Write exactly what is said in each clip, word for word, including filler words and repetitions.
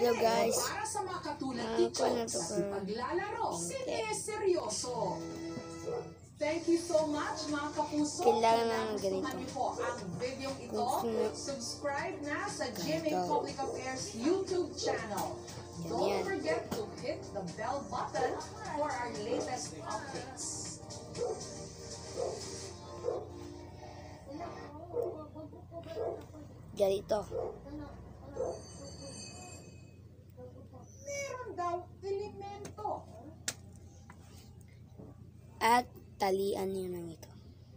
Hello guys. Para sa mga katulad Ah, nito paano to sa ka- paglalaro, seryoso. Thank you so much mga kapuso. Kailangan Kung ng nagustuhan ganito. niyo po ang video ito, Gusto nyo- subscribe na sa G M A Ganito. Public Affairs YouTube channel. Don't Ganyan. forget to hit the bell button for our latest updates. Ganito. Meron daw elemento. At talian nyo ng ito.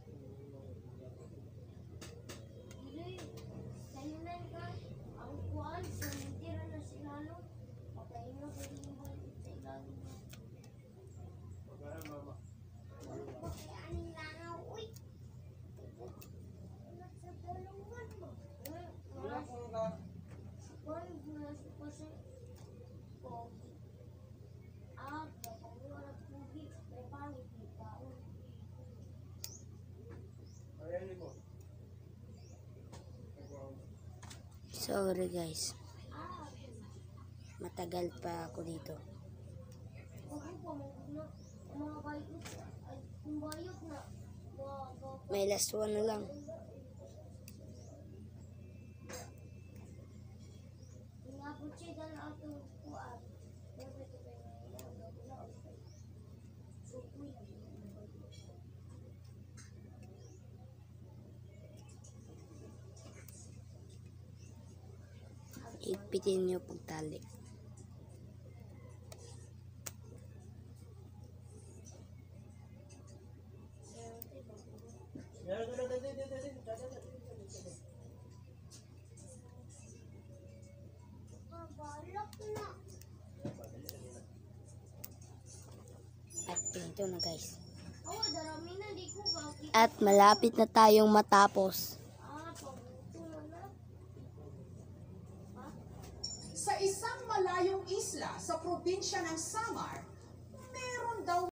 Sorry guys. Matagal pa ako dito. May last one na lang. Ipitin nyo pagtali. At ito na guys. At malapit na tayong matapos. Sa isang malayong isla sa probinsya ng Samar, meron daw